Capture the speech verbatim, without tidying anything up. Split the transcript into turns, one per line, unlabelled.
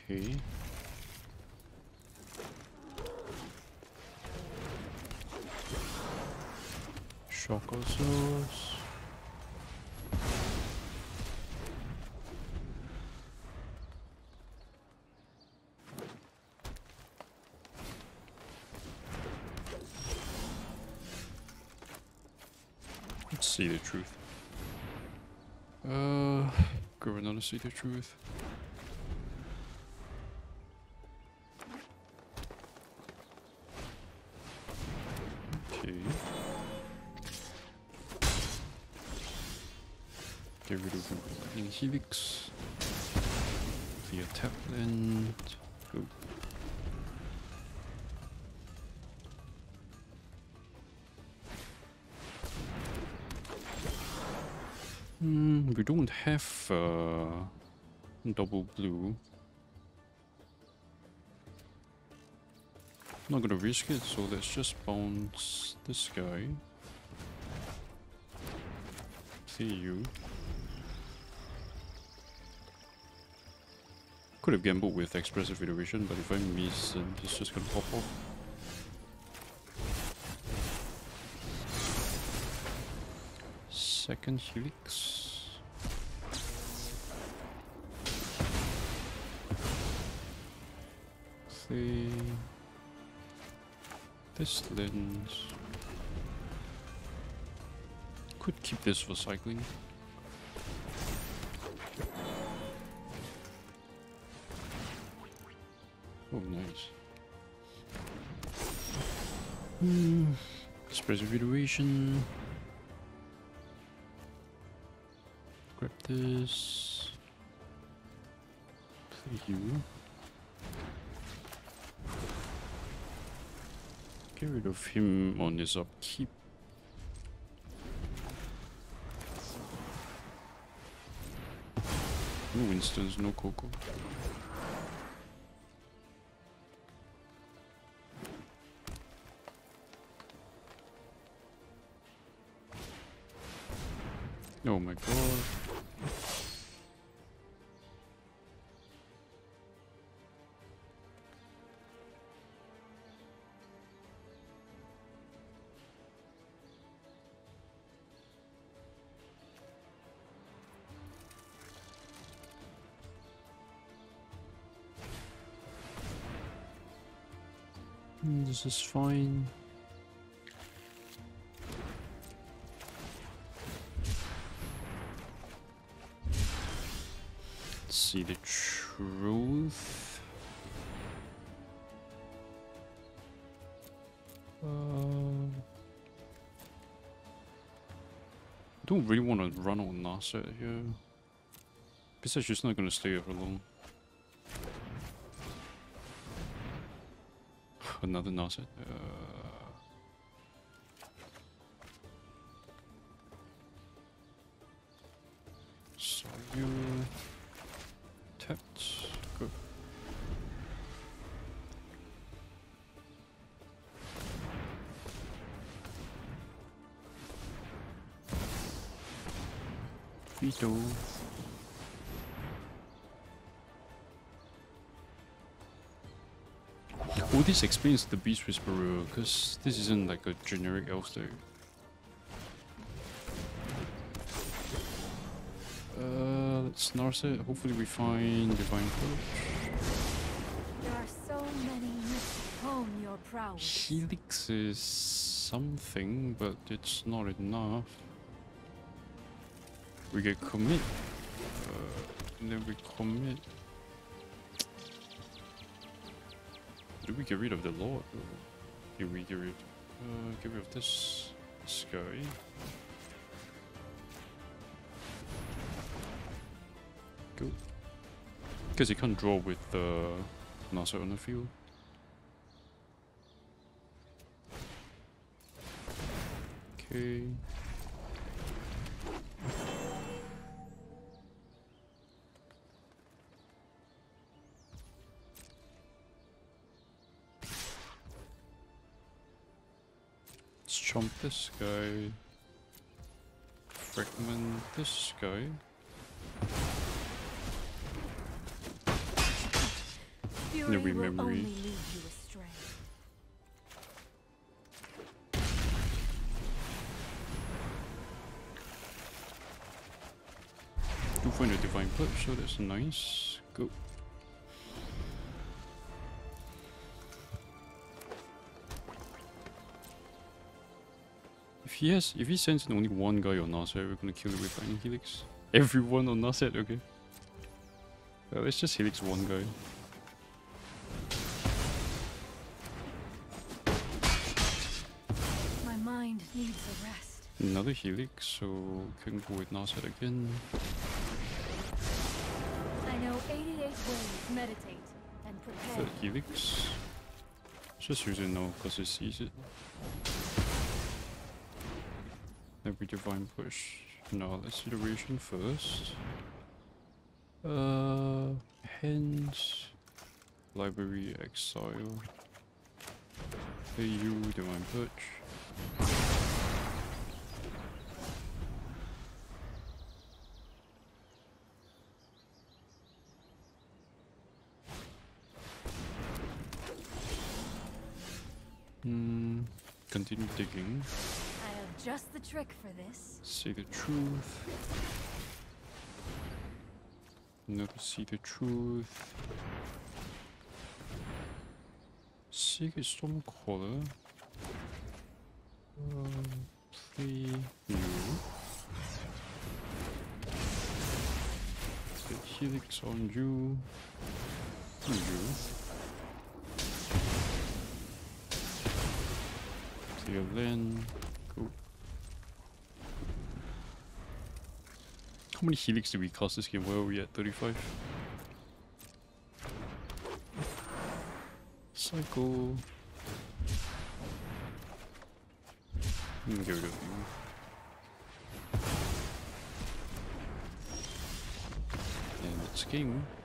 Okay. Shokosaurus. Let's see the truth. Uh, go another see the truth. Okay. Get rid of the Helix. The Tapland. Go. Hmm, we don't have uh, double blue. Not gonna risk it, so let's just bounce this guy. See you. Could have gambled with expressive iteration, but if I miss, then he's just gonna pop off. Second Helix. See this lens. Could keep this for cycling. Oh, nice. Hmm. Expressive iteration. Grab this. Play you. Get rid of him on his upkeep. No Winstons, no Coco. Oh my god. Mm, this is fine. Let's see the truth. Uh, don't really want to run on Narset here. Besides, she's not going to stay here for long. Another Narset. Uh, so you tapped. Go. Veto. Oh, this explains the Beast Whisperer, because this isn't like a generic elf deck. Uh, let's Narset. Hopefully we find Divine Approach.
There are so many myths hone your prowess.
Helix is something, but it's not enough. We get commit. Uh, and then we commit. Do we get rid of the Lord? Here we get rid. Uh, get rid of this, this guy. Go. Because he can't draw with the uh, Narset on the field. Okay. Let's chomp this guy. Fragment this guy.
Fury will
memory.
only lead you astray.
Do find a divine push, so that's nice. Go. If he has, if he sends in only one guy on Narset, we're gonna kill it with Lightning Helix. Everyone on Narset, okay. Well, let's just Helix one guy.
My mind needs a rest.
Another Helix, so can go with Narset again.
I know eighty-eight ways. Meditate and prepare.
Third Helix. Just use it now because it sees it. Every divine push. No, let's see the ration first. Uh, hence library exile. Hey you, divine push. Hmm. Continue digging.
I have just the trick for this.
See the truth. Another see the truth. Secret Stormcaller. Um, play you. Get Helix on you. You. Clear Len. Go. How many Helix did we cast this game? Where are we at? thirty-five? Cycle. Hmm, get rid of you. And it's game.